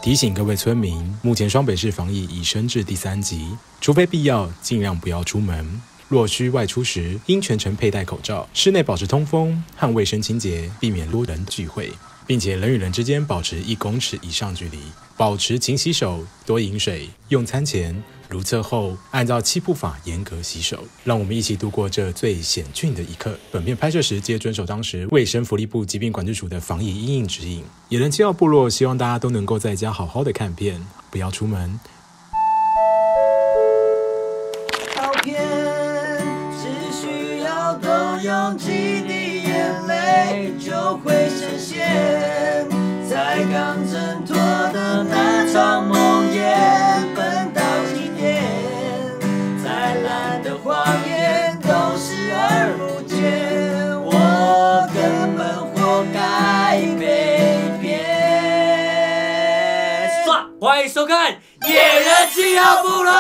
提醒各位村民，目前双北市防疫已升至第3级，除非必要，尽量不要出门。若需外出时，应全程佩戴口罩，室内保持通风和卫生清洁，避免多人聚会，并且人与人之间保持1公尺以上距离，保持勤洗手，多饮水，用餐前、如厕后按照7步法严格洗手。让我们一起度过这最险峻的一刻。本片拍摄时皆遵守当时卫生福利部疾病管制署的防疫因应指引。野人7号部落希望大家都能够在家好好的看片，不要出门。 好片只需要动用几滴眼泪就会实现，才刚挣脱的那场梦魇，奔到今天，再烂的谎言都视而不见，我根本活该被骗。欢迎收看《野人7号部落》。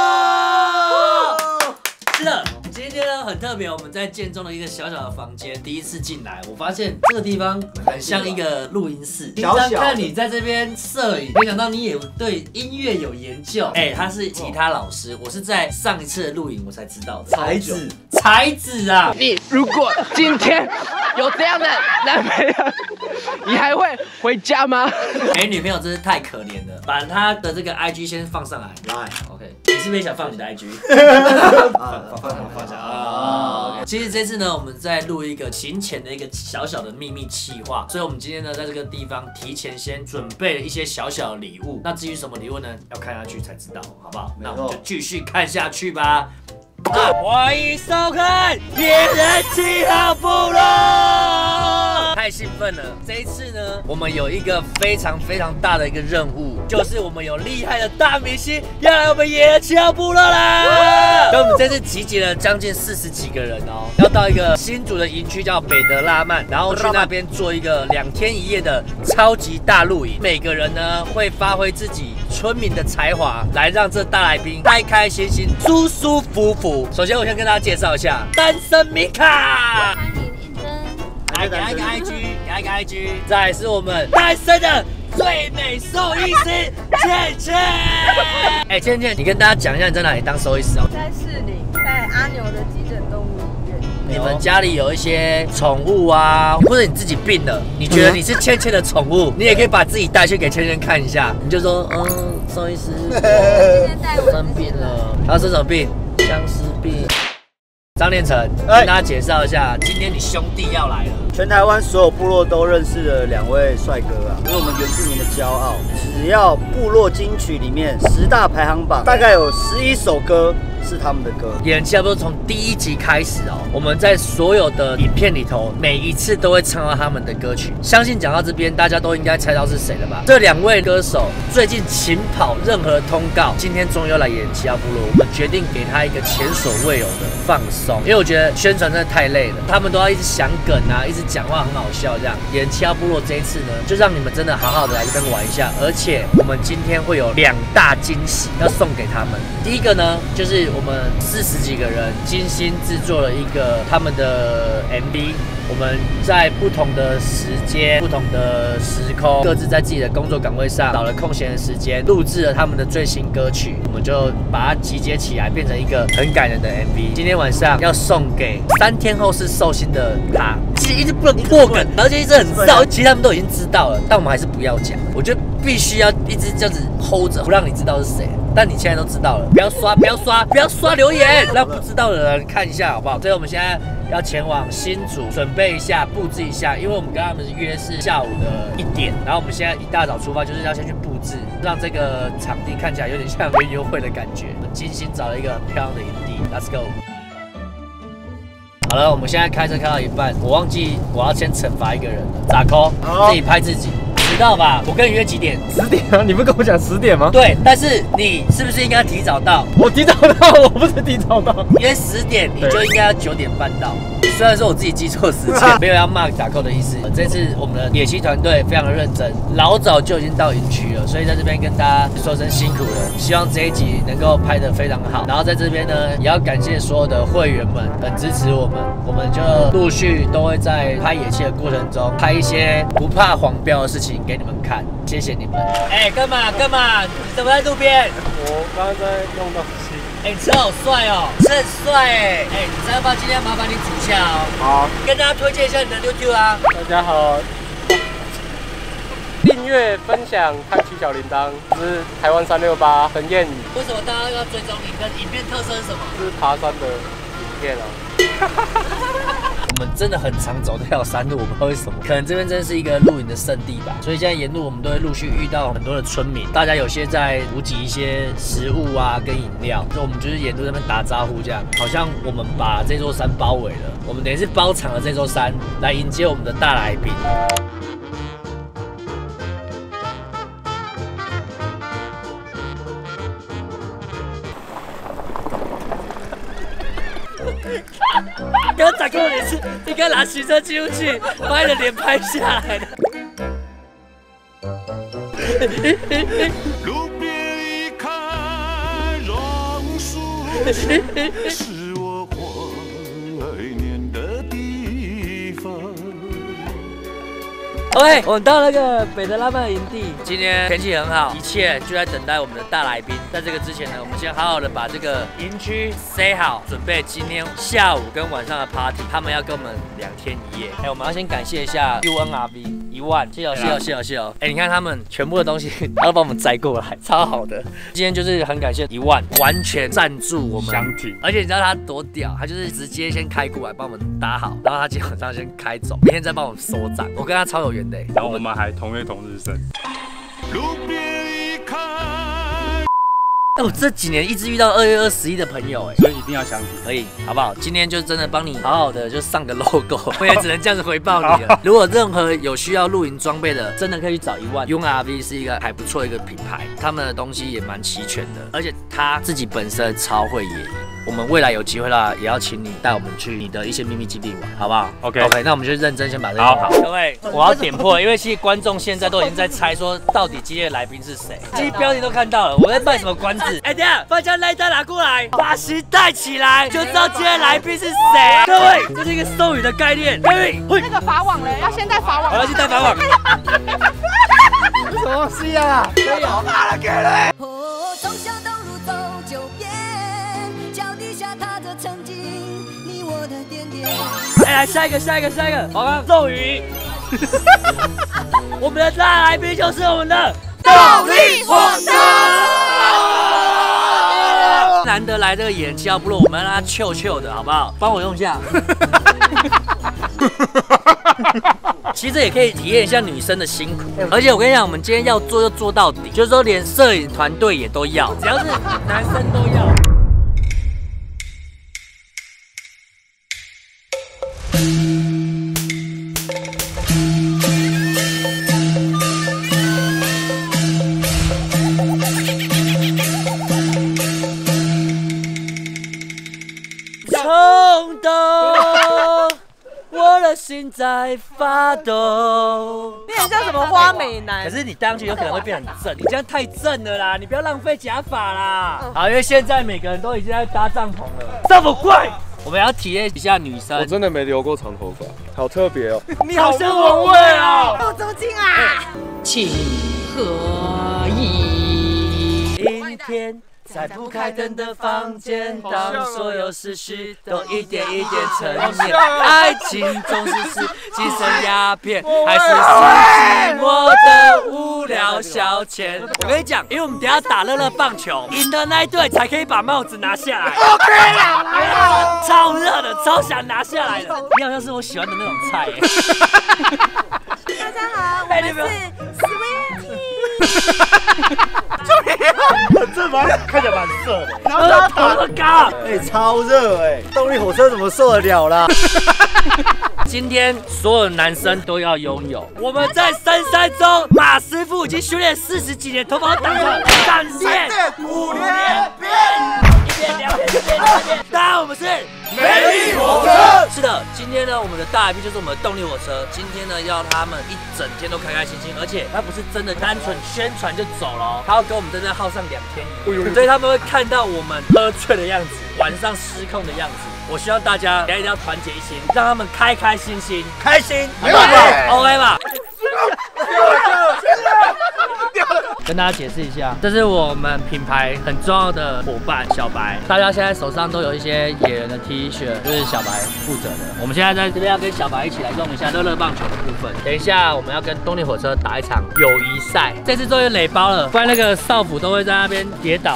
是的，今天呢很特别，我们在建中的一个小小的房间，第一次进来，我发现这个地方很像一个录音室。平常看你在这边摄影，没想到你也对音乐有研究。他是吉他老师，我是在上一次的录影我才知道。才子啊！ 你如果今天有这样的男朋友，你还会回家吗？ 没女朋友真是太可怜了。把他的这个 IG 先放上来。来 ，OK， 你是不是也想放你的 IG？ 放下啊！其实这次呢，我们在录一个行前的一个小小的秘密企划，所以我们今天呢，在这个地方提前先准备了一些小小的礼物。那至于什么礼物呢？要看下去才知道，好不好？那我们就继续看下去吧。欢迎收看《野人7号部落》。太兴奋了！这一次呢，我们有一个非常大的一个任务，就是我们有厉害的大明星要来我们野人7号部落啦！所以我们这次集结了将近40几个人哦，要到一个新竹的营区叫北德拉曼，然后去那边做一个2天1夜的超级大露营。每个人呢会发挥自己村民的才华，来让这大来宾开开心心、舒舒服服。首先，我先跟大家介绍一下单身米卡。来给他一个 IG， 给他一个 IG。再来是我们单身的最美兽医师倩倩。倩倩，你跟大家讲一下你在哪里当兽医师哦？ 在士林，在阿牛的急诊动物医院。 你们家里有一些宠物啊，或者你自己病了，你觉得你是倩倩的宠物，你也可以把自己带去给倩倩看一下。你就说，兽医师， 今天带我生病了，他生什么病？相思病。张念成，跟大家介绍一下，今天你兄弟要来了。 全台湾所有部落都认识的2位帅哥啊，是我们原住民的骄傲。只要部落金曲里面10大排行榜，大概有11首歌是他们的歌。 野人7号部落从第1集开始哦，我们在所有的影片里头，每一次都会唱到他们的歌曲。相信讲到这边，大家都应该猜到是谁了吧？这2位歌手最近勤跑任何通告，今天终于要来野人7号部落，我们决定给他一个前所未有的放松，因为我觉得宣传真的太累了，他们都要一直想梗啊，一直讲话很好笑这样。野人7号部落这一次呢，就让你们真的好好的来这边玩一下，而且我们今天会有2大惊喜要送给他们。第一个呢，就是我们40几个人精心制作了一个他们的 MV， 我们在不同的时间、不同的时空，各自在自己的工作岗位上找了空闲的时间，录制了他们的最新歌曲，我们就把它集结起来，变成一个很感人的 MV。今天晚上要送给3天后是寿星的他，其实一直不能破梗，而且一直很知道，其实他们都已经知道了，但我们还是不要讲。我觉得必须要一直这样子 hold 着，不让你知道是谁。但你现在都知道了，不要刷留言，让不知道的人看一下好不好？所以我们现在要前往新竹，准备一下，布置一下，因为我们跟他们约是下午的1点，然后我们现在一大早出发，就是要先去布置，让这个场地看起来有点像园游会的感觉。我们精心找了一个很漂亮的营地 ，Let's go。好了，我们现在开车开到一半，我忘记我要先惩罚一个人了，咋扣？自己拍自己。迟到吧？我跟你约几点 ？10点啊！你不跟我讲10点吗？ 对，但是你是不是应该提早到？ 我提早到，我不是提早到。 约10点，你就应该要9点半到。 虽然说我自己记错时间，没有要骂打扣的意思。这次我们的野溪团队非常的认真，老早就已经到营区了，所以在这边跟大家说声辛苦了。希望这一集能够拍得非常好。然后在这边呢，也要感谢所有的会员们很支持我们，我们就陆续都会在拍野溪的过程中拍一些不怕黄标的事情给你们看。谢谢你们。哎，干嘛？你怎么在路边？ 我刚刚在弄东西。 哎，你车好帅哦，车很帅哎。哎，你知道吗？今天要麻烦你煮一下哦。 好， 跟大家推荐一下你的 YouTube 啊。 大家好。订阅、分享、开启小铃铛，这是台湾368陈彦宇。 为什么大家要追踪你？跟影片特色是什么？ 这是爬山的影片啊。 我们真的很常走这条山路，我不知道为什么，可能这边真的是一个露营的圣地吧。所以现在沿路我们都会陆续遇到很多的村民，大家有些在补给一些食物啊跟饮料，所以我们就是沿路在那边打招呼，这样好像我们把这座山包围了，我们等于是包场了这座山来迎接我们的大来宾。刚刚打给我也是，应该拿行车记录器把你的脸拍下来的。 路边一棵榕树，是我怀念的地方。 OK， 我们到那个北德拉曼的营地，今天天气很好，一切就在等待我们的大来宾。在这个之前呢，我们先好好的把这个营区 say 好，准备今天下午跟晚上的 party。他们要跟我们2天1夜。哎，我们要先感谢一下 UNRV 1万，谢哦。哎，你看他们全部的东西，他都帮我们摘过来，超好的。今天就是很感谢1万，完全赞助我们相挺。 而且你知道他多屌，他就是直接先开过来帮我们搭好，然后他今天晚上先开走，明天再帮我们收账。我跟他超有缘。 然后我们还同月同日生。 路边一棵。 我这几年一直遇到2月21的朋友， 所以一定要相挺， 可以好不好？今天就真的帮你好好的就上个 logo， 我也只能这样子回报你了。如果任何有需要露营装备的，真的可以去找1万。UNRV 是一个还不错的一个品牌，他们的东西也蛮齐全的，而且他自己本身超会野营。我们未来有机会啦，也要请你带我们去你的一些秘密基地玩，好不好 ？OK， 那我们就认真先把这个弄好。各位，我要点破，因为其实观众现在都已经在猜说，到底今天的来宾是谁？其实标题都看到了，我在卖什么关子？哎，等一下，将赖单拿过来，把鞋带起来，就知道今天来宾是谁。各位，这是一个授予的概念。各位， 那个法网嘞，要先带法网。 我要去带法网。 什么东西啊？可以好大了，给了。 从小东路走9遍，脚底下踏着曾经你我的点点。 哎，来下一个，我刚授予。我们的大来宾就是我们的动力火车。难得来这个野七号部落，我们让他臭的好不好？帮我用一下。其实也可以体验一下女生的辛苦，而且我跟你讲，我们今天要做就做到底，就是说连摄影团队也都要，只要是男生都要。冲动，我的心在发抖。 你很像什么花美男？ 可是你戴上去有可能会变很正，你这样太正了啦，你不要浪费假发啦。好，因为现在每个人都已经在搭帐篷了，这么快，我们要体验一下女生。 我真的没留过长头发，好特别哦。 你好像文蔚哦。 我走近啊！ 情何以？阴天。在不开灯的房间，当所有思绪都一点一点沉淀，爱情总是精神鸦片，还是寂寞的无聊消遣。我跟你讲，因为我们等一下打乐乐棒球，赢的那一队才可以把帽子拿下来。OK 啦，超热的，超想拿下来的。你好像是我喜欢的那种菜耶。 大家好，我们是 Sweetie。 很正吗？看起来蛮色的。 然后他头那么高， 哎，超热哎！动力火车怎么受得了啦？ 今天所有男生都要拥有。我们在深山中，马师傅已经训练40几年，头发挡着闪电5连鞭，1边2边。当然我们是美丽火车。是的，今天呢，我们的大来宾就是我们的动力火车。今天呢，要他们一整天都开开心心，而且他不是真的单纯宣传就走了哦，他要跟我们在这耗上2天1夜，所以他们会看到我们喝醉的样子，晚上失控的样子。我希望大家一定要团结一心，让他们开开心心，开心，没问题 ，OK 吧？跟大家解释一下，这是我们品牌很重要的伙伴小白，大家现在手上都有一些野人的 T 恤，就是小白负责的。我们现在在这边要跟小白一起来弄一下乐乐棒球的部分。等一下我们要跟动力火车打一场友谊赛，这次终于垒包了，不然那个少辅都会在那边跌倒。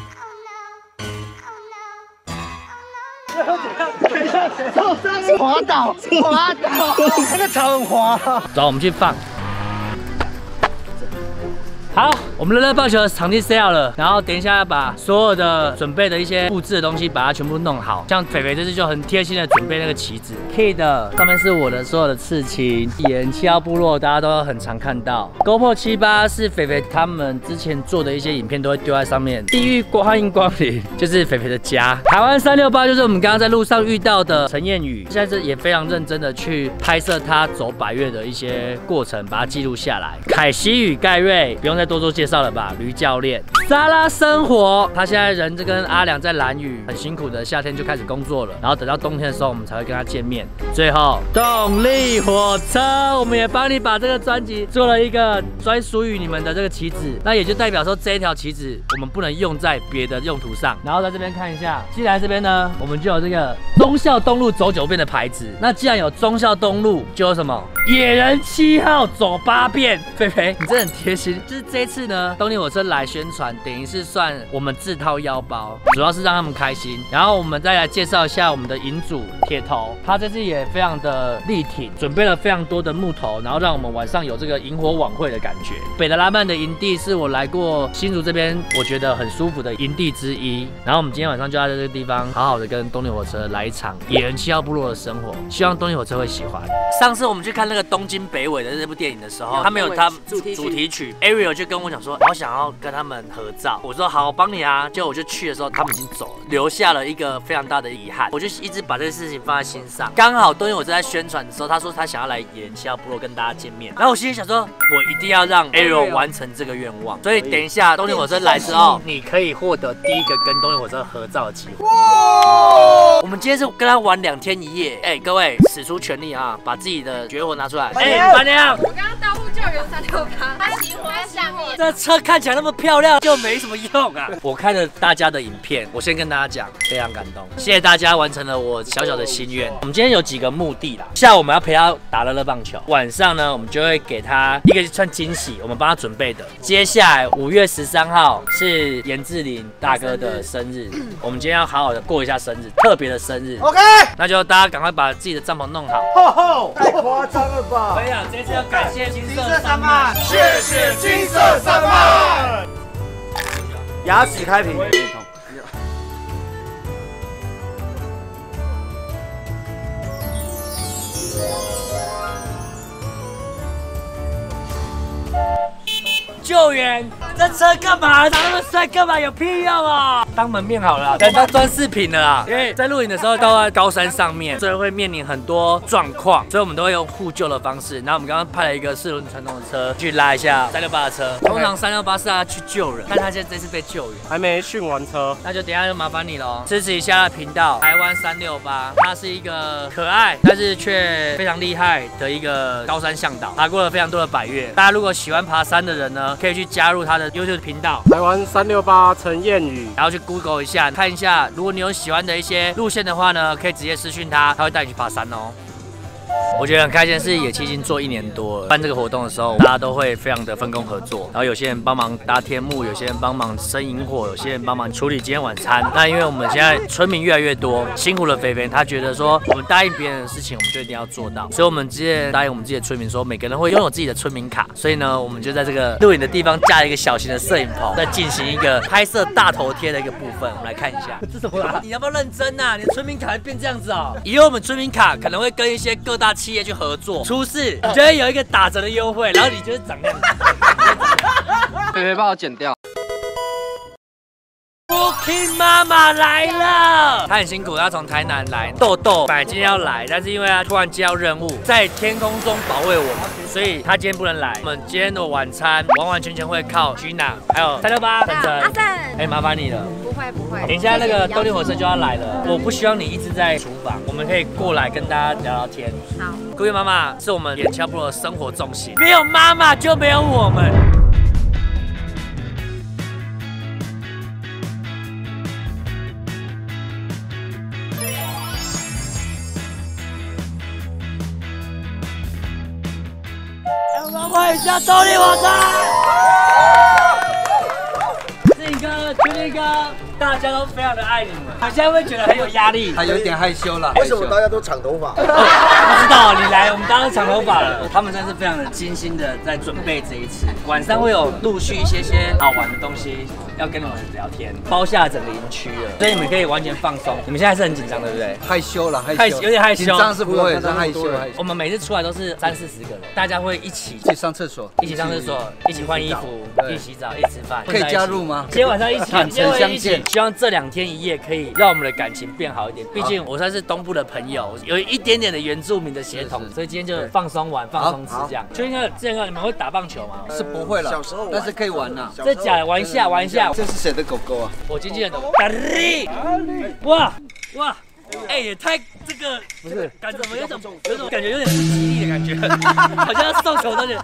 滑倒，那个草很滑。 走，我们去放。好，我们的乐乐棒球的场地 set 好了，然后等一下要把所有的准备的一些布置的东西把它全部弄好。像肥肥这次就很贴心的准备那个旗子 ，K 的上面是我的所有的刺青。野人7号部落大家都很常看到 ，GoPro 78是肥肥他们之前做的一些影片都会丢在上面。地狱欢迎光临就是肥肥的家。台湾368就是我们刚刚在路上遇到的陈彦宇，现在这也非常认真的去拍摄他走百岳的一些过程，把它记录下来。凯西与盖瑞不用再多做介绍了吧？驴教练，沙拉生活，他现在人就跟阿良在兰屿很辛苦的夏天就开始工作了，然后等到冬天的时候我们才会跟他见面。最后，动力火车，我们也帮你把这个专辑做了一个专属于你们的这个旗子，那也就代表说这一条旗子我们不能用在别的用途上。然后在这边看一下，既然这边呢，我们就有这个忠孝东路走9遍的牌子，那既然有忠孝东路，就有什么野人7号走8遍。肥肥，你真的很贴心，就是这一次呢，动力火车来宣传，等于是算我们自掏腰包，主要是让他们开心。然后我们再来介绍一下我们的营主铁头，他这次也非常的力挺，准备了非常多的木头，然后让我们晚上有这个萤火晚会的感觉。北德拉曼的营地是我来过新竹这边我觉得很舒服的营地之一。然后我们今天晚上就要在这个地方好好的跟动力火车来一场野人7号部落的生活，希望动力火车会喜欢。上次我们去看那个东京北纬的这部电影的时候，他们有他主题曲 ，Ariel 就跟我讲说，好想要跟他们合照。我说好，我帮你啊。结果我就去的时候，他们已经走了，留下了一个非常大的遗憾。我就一直把这个事情放在心上。刚好东西我在宣传的时候，他说他想要来野人7号部落跟大家见面，然后我心里想说，我一定要让 Ariel 完成这个愿望。所以等一下动力火车来之后，你可以获得第一个跟动力火车合照的机会。我们今天是跟他玩2天1夜，哎，各位使出全力啊，把自己的绝活拿出来。哎，板娘， 我刚刚到处救援368，他喜欢下面。 这车看起来那么漂亮，就没什么用啊！我看了大家的影片，我先跟大家讲，非常感动，谢谢大家完成了我小小的心愿。我们今天有几个目的啦，下午我们要陪他打乐乐棒球，晚上呢，我们就会给他一个算惊喜，我们帮他准备的。接下来5月13号是严志霖大哥的生日，我们今天要好好的过一下生日，特别的生日。OK， 那就大家赶快把自己的帐篷弄好。 太夸张了吧！ 我跟你讲，这次要感谢金色3漫， 谢谢金色3漫。 牙齿开屏。 救援，这车干嘛？长那么帅干嘛？有屁用啊！当门面好了，等到装饰品了啦。因为在录影的时候到高山上面，所以会面临很多状况，所以我们都会用互救的方式。然后我们刚刚派了一个4轮传动的车去拉一下368的车。通常368是要去救人，但他现在这次被救援， 还没训完车， 那就等一下就麻烦你喽，支持一下他的频道台湾368，他是一个可爱但是却非常厉害的一个高山向导，爬过了非常多的百岳。大家如果喜欢爬山的人呢，可以去加入他的 YouTube 频道台湾368陈彦宇， 然后去 Google 一下，看一下，如果你有喜欢的一些路线的话呢，可以直接私讯他，他会带你去爬山哦。我觉得很开心，是野七已经做1年多了。办这个活动的时候，大家都会非常的分工合作，然后有些人帮忙搭天幕，有些人帮忙生萤火，有些人帮忙处理今天晚餐。那因为我们现在村民越来越多，辛苦了肥肥，他觉得说我们答应别人的事情，我们就一定要做到。所以我们之前答应我们自己的村民说，每个人会拥有自己的村民卡。所以呢，我们就在这个录影的地方架了一个小型的摄影棚，在进行一个拍摄大头贴的一个部分。我们来看一下，这什么啦？你要不要认真啊？你的村民卡会变这样子哦。以后我们村民卡可能会跟一些各大企业去合作，出事你就会有一个打折的优惠，然后你就是长那样子。 肥肥帮我剪掉。 不 King 妈妈来了，她很辛苦，她从台南来。豆豆本来今天要来，但是因为她突然接到任务，在天空中保卫我们，所以她今天不能来。我们今天的晚餐完完全全会靠 Gina 还有368晨晨。 阿正， 哎，麻烦你了。 不会不会。 等一下那个动力火车就要来了，我不希望你一直在厨房，我们可以过来跟大家聊聊天。 好。 各位妈妈是我们眼敲部落的生活重心，没有妈妈就没有我们。让我们欢迎一下动力火车。志颖哥、群力哥，大家都非常的爱你们。你现在会觉得很有压力？ 他有点害羞了。 为什么大家都长头发？ 不知道，你来，我们当然长头发了。他们真的是非常的精心的在准备这一次。晚上会有陆续一些好玩的东西要跟你们聊天，包下整个营区了，所以你们可以完全放松。你们现在是很紧张，对不对？ 害羞了， 有点害羞。 紧张是不会，是害羞。 我们每次出来都是30-40个人，大家会一起上厕所， 一起换衣服，一起洗澡，一起吃饭。 可以加入吗？ 今天晚上一起， 坦诚相见。 希望这2天1夜可以让我们的感情变好一点。毕竟我算是东部的朋友，有一点点的原住民的血统，所以今天就放松玩、放松吃这样。就应该这样，你们会打棒球吗？ 是不会了， 小时候但是可以玩呐。 这假的，玩一下。 这是谁的狗狗啊？ 我经纪人的。哇！哎，也太这个不是感怎么有种感觉有点不吉利的感觉，好像要送球的。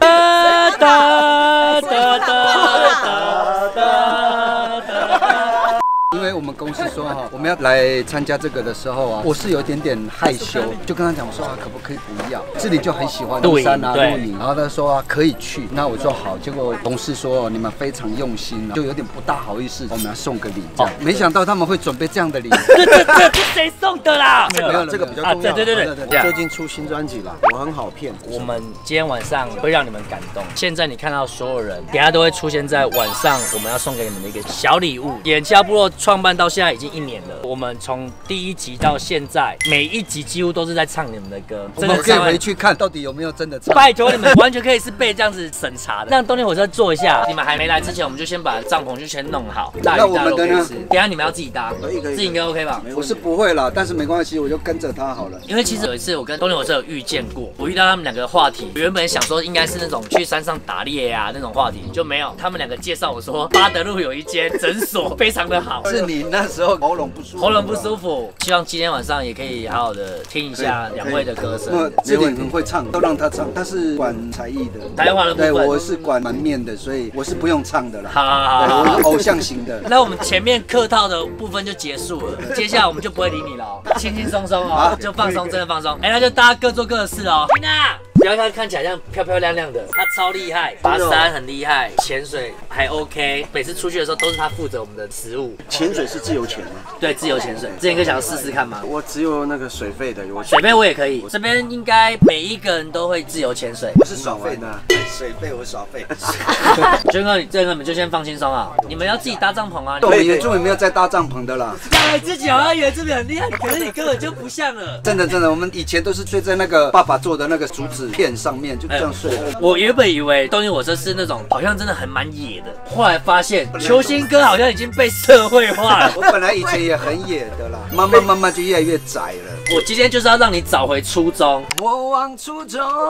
因为我们公司说哈，我们要来参加这个的时候啊，我是有点害羞，就跟他讲说可不可以不要？志玲就很喜欢登山啊、露营，然后他说可以去，那我说好。结果同事说你们非常用心啊，就有点不大好意思，我们要送个礼这样。没想到他们会准备这样的礼。 这是谁送的啦？ 没有，这个比较重要。 对。 我最近出新专辑了，我很好骗。 我们今天晚上会让你们感动。现在你看到所有人，等下都会出现在晚上我们要送给你们的一个小礼物。眼敲部落创办到现在已经1年了，我们从第1集到现在，每一集几乎都是在唱你们的歌。 我们可以回去看到底有没有真的唱。 拜托你们，完全可以是被这样子审查的。让动力火车坐一下，你们还没来之前，我们就先把帐篷就先弄好。 那我们的呢？ 等下你们要自己搭，自己应该 OK 吧？ 我是不会啦，但是没关系，我就跟着他好了。 因为其实有一次我跟动力火车有遇见过，我遇到他们2个话题，原本想说应该是那种去山上打猎啊那种话题，就没有。他们2个介绍我说，八德路有一间诊所非常的好。 是你那时候喉咙不舒服， 希望今天晚上也可以好好的听一下2位的歌声。 志玲很会唱，都让他唱，他是管才艺的， 台湾的部分。 对，我是管门面的，所以我是不用唱的啦。 好， 我是偶像型的。 那我们前面客套的部分就结束了，接下来我们就不会理你了，轻轻松松哦，就放松，真的放松。哎，那就大家各做各的事哦。不要看起来像漂漂亮亮的，他超厉害，爬山很厉害，潜水还 OK。每次出去的时候都是他负责我们的食物。 潜水是自由潜吗？ 对，自由潜水。之前可以想要试试看吗？ 我只有那个水费的， 水费我也可以。这边应该每一个人都会自由潜水。 我是耍费的，水费我耍费。 娟哥，这个你们就先放轻松啊，你们要自己搭帐篷啊。 对，原住民没有在搭帐篷的啦。 自己好像原住民很厉害，可是你根本就不像了。 真的，我们以前都是睡在那个爸爸做的那个竹子片上面，就这样睡。 我原本以为动力火车是那种好像真的很蛮野的，后来发现球星哥好像已经被社会化了。 我本来以前也很野的啦，慢慢就越来越窄了。 我今天就是要让你找回初衷。 我忘初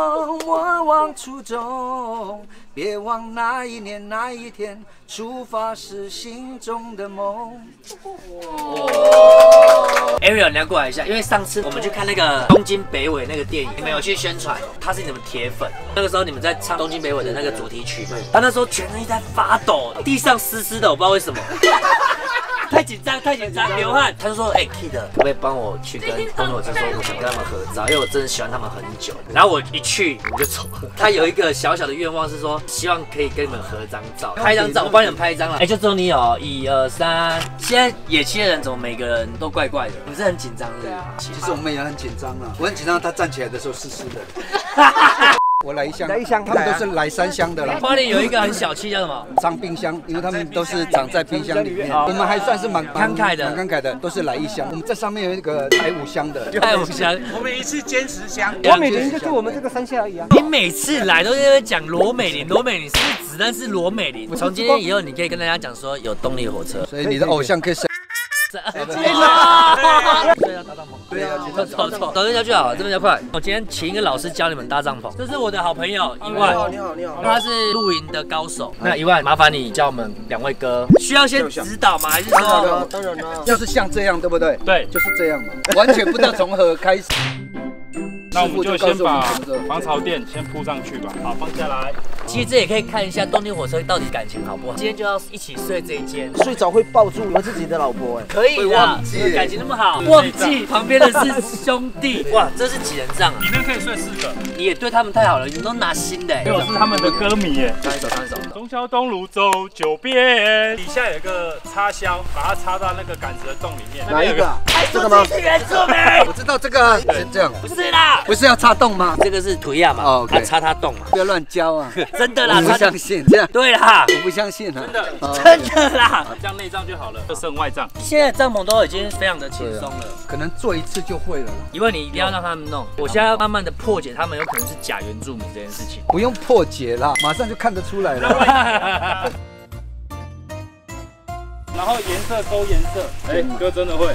衷，别忘那一年那一天，出发是心中的梦。 Ariel， 你要过来一下，因为上次我们去看那个东京北纬那个电影，你们有去宣传，他是你们铁粉。那个时候你们在唱东京北纬的那个主题曲嘛，他那时候全身一直在发抖，地上湿湿的，我不知道为什么。太紧张，流汗。他就说：“Kid，可不可以帮我去跟动力火车说，我想跟他们合照，因为我真的喜欢他们很久。”然后我一去，我就走了。他有一个小小的愿望是说，希望可以跟你们合张照，拍一张照，我帮你们拍一张了。就只有你有1、2、3。现在野区的人怎么每个人都怪怪的？你是很紧张的？ 其实我们也很紧张啊，我很紧张，他站起来的时候湿湿的。我来一箱，他们都是来3箱的啦。 花莲有一个很小气叫什么？ 长冰箱，因为他们都是长在冰箱里面。我们还算是蛮慷慨的， 都是来1箱。我们这上面有一个来5箱的， 来5箱。 我们一次兼10箱。 罗美玲就住我们这个山下而已啊。 你每次来都在讲罗美玲是子弹是罗美玲。从今天以后，你可以跟大家讲说有动力火车， 所以你的偶像可以。 对啊，搭帐篷。对啊，走这条就好，这边就快。我今天请一个老师教你们搭帐篷，这是我的好朋友一万。 你好，你好。 他是露营的高手。那一万，麻烦你教我们2位哥，需要先指导吗？还是说？ 当然啦，就是像这样，对不对？ 对， 就是这样嘛，完全不知道从何开始。 那我们就先把防潮垫先铺上去吧。好，放下来。 其实这也可以看一下动力火车到底感情好不好。今天就要一起睡这一间， 睡着会抱住你们自己的老婆哎， 可以的，感情那么好，忘记旁边的是兄弟。哇，这是几人帐啊？ 里面可以睡4个。 你也对他们太好了，你们都拿新的。 我是他们的歌迷耶。 唱一首。 忠孝东路走9遍，底下有个插销，把它插到那个杆子的洞里面。 哪一个？ 这个吗？原住民。 我知道这个是这样， 不是啦， 不是要插洞吗？ 这个是腿亚嘛， 哦， 插他洞嘛， 不要乱教啊！ 真的啦， 我不相信这样。 对啦， 我不相信啊， 真的啦， 这样内帐就好了，就剩外帐。 现在帐篷都已经非常的轻松了， 可能做一次就会了。 因为你一定要让他们弄，我现在要慢慢的破解他们有可能是假原住民这件事情。 不用破解啦，马上就看得出来了。 然后颜色勾颜色，哎，哥真的会。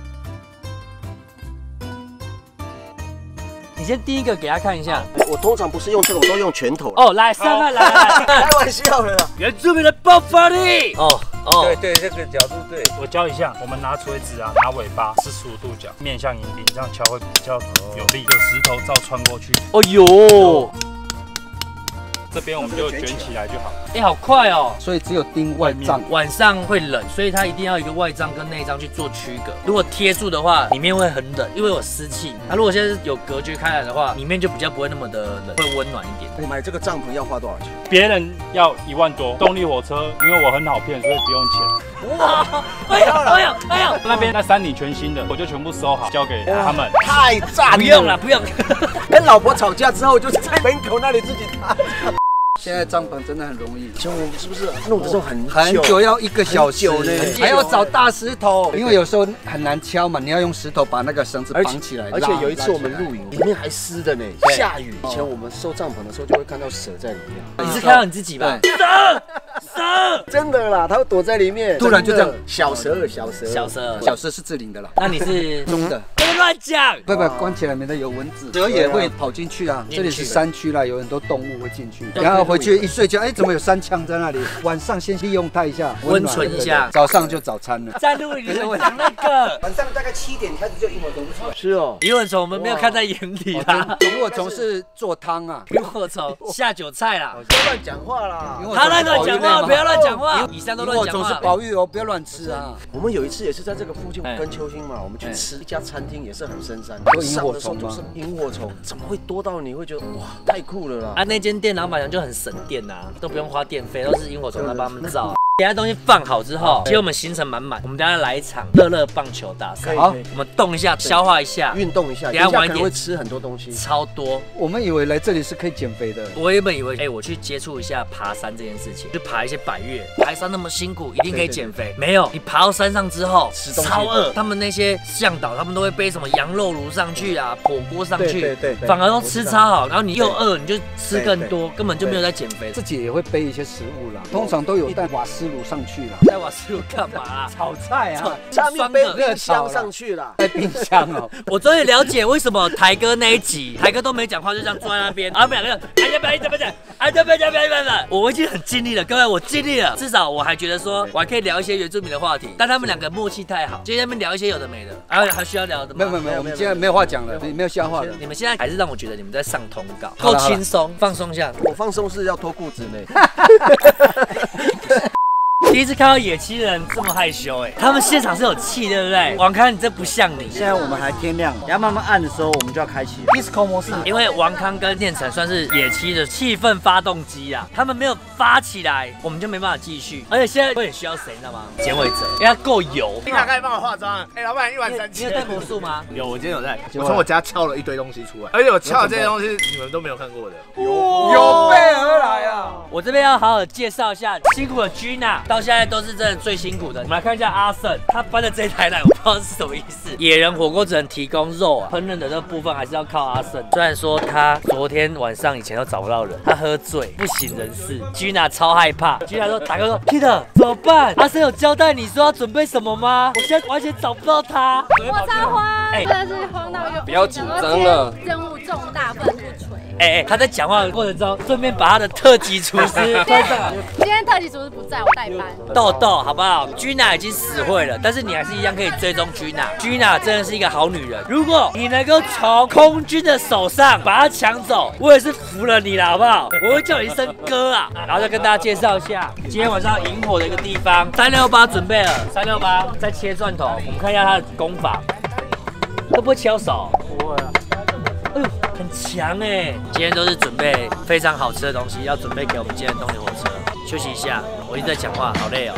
你先第一个给他看一下。 我通常不是用这个，我都用拳头。 哦，来上来， 开玩笑的啦。 原住民的爆发力。哦， 对，这个角度对。 我教一下，我们拿锤子啊，拿尾巴45度角，面向营壁，这样敲会比较有力。有石头照穿过去。 哦呦。 这边我们就卷起来就好。 哎，好快哦！ 所以只有钉外帐， 晚上会冷，所以它一定要一个外帐跟内帐去做区隔。如果贴住的话，里面会很冷，因为有湿气。那如果现在有隔绝开来的话，里面就比较不会那么的冷，会温暖一点。 买这个帐篷要花多少钱？ 别人要1万多，动力火车因为我很好骗，所以不用钱。 哇！哎呦！ 那边那3顶全新的，我就全部收好，交给他们。 太赞了！ 不用。 跟老婆吵架之后，就是在门口那里自己搭。 现在帐篷真的很容易， 以前我们是不是弄的时候很久，要1个小时呢？ 还要找大石头，因为有时候很难敲嘛，你要用石头把那个绳子绑起来。 而且有一次我们露营，里面还湿的呢，下雨。以前我们收帐篷的时候，就会看到蛇在里面。 你是看到你自己吧？蛇， 真的啦，它会躲在里面。 突然就这样， 小蛇是自领的啦。 那你是中的？ 不能乱讲。 不，关起来免得有蚊子。蛇也会跑进去啊，这里是山区啦，有很多动物会进去。然后回去一睡觉，哎，怎么有3枪在那里？晚上先利用它一下， 温存一下， 早上就早餐了。 在露营你讲那个， 晚上大概7点开始就萤火虫出来。是哦， 萤火虫我们没有看在眼里啦。 萤火虫是做汤啊， 萤火虫下酒菜啦。 不要乱讲话啦！ 他乱讲话，不要乱讲话。以上都乱讲话。 萤火虫是保育哦，不要乱吃啊。 我们有一次也是在这个附近，跟秋兴嘛，我们去吃一家餐厅，也是很深山。 萤火虫吗？ 萤火虫怎么会多到你会觉得哇，太酷了啦！ 啊，那间店老板娘就很省电呐，都不用花电费，都是萤火虫来帮他们照。等下东西放好之后，其实我们行程满满，我们等下来一场热棒球大赛。好，我们动一下，消化一下， 运动一下。 等下晚一点会吃很多东西， 超多。 我们以为来这里是可以减肥的， 我原本以为，我去接触一下爬山这件事情，就爬一些百岳，爬山那么辛苦，一定可以减肥。没有，你爬到山上之后，超饿。他们那些向导，他们都会背什么羊肉炉上去啊，火锅上去，对，反而都吃超好。然后你又饿，你就吃更多，根本就没有在减肥。 自己也会背一些食物啦，通常都有带瓦斯炉上去啦。 带瓦斯炉干嘛啦？ 炒菜啊， 下面背冰箱上去了， 带冰箱哦。 我终于了解为什么台哥那一集，台哥都没讲话，就这样坐在那边，然后我们2个人，不要，我已经很尽力了，各位，我尽力了，至少我还觉得说，我还可以聊一些原住民的话题，但他们2个默契太好，就在那边聊一些有的没的，还需要聊的吗？ 没有，我们现在没有话讲了，没有笑话了。 你们现在还是让我觉得你们在上通告，够轻松，放松一下。 我放松是要脱裤子呢。 第一次看到野七人这么害羞，他们现场是有气，对不对？王康，你这不像你。 现在我们还天亮，等下慢慢暗的时候，我们就要开启 disco 模式。 因为王康跟念成算是野七的气氛发动机啊，他们没有发起来，我们就没办法继续。而且现在我也需要谁，你知道吗？剪尾者，因为他够油。 你哪可以帮我化妆啊？老板1晚3000。 你有带魔术吗？ 有，我今天有带。我从我家撬了一堆东西出来，而且我撬的这些东西你们都没有看过的。 有备而来啊！ 我这边要好好介绍一下辛苦的 Gina， 到现在都是真的最辛苦的。我们来看一下阿胜，他搬的这台来，我不知道是什么意思。野人火锅只能提供肉啊，烹饪的这个部分还是要靠阿胜。虽然说他昨天晚上以前都找不到人，他喝醉不省人事 ，Gina 超害怕。Gina 说：“大哥说 ，Peter 怎么办？阿胜有交代你说要准备什么吗？我现在完全找不到他。” 我超慌，真的是慌到一个不要紧张了， 任务重大，不能不锤。 他在讲话的过程中，顺便把他的特级厨师端上来。 今天特级厨师不在，我代班。 豆豆，好不好 ？Gina 已经死会了，但是你还是一样可以追踪 Gina。Gina 真的是一个好女人，如果你能够从空军的手上把她抢走，我也是服了你了，好不好？我会叫你一声哥啊！然后再跟大家介绍一下，今天晚上引火的一个地方，368准备了，368在切钻头，我们看一下他的功法，会不会切到手？ 不会啊。 哎呦，很强哎！今天都是准备非常好吃的东西，要准备给我们今天的动力火车。休息一下，我一直在讲话，好累哦。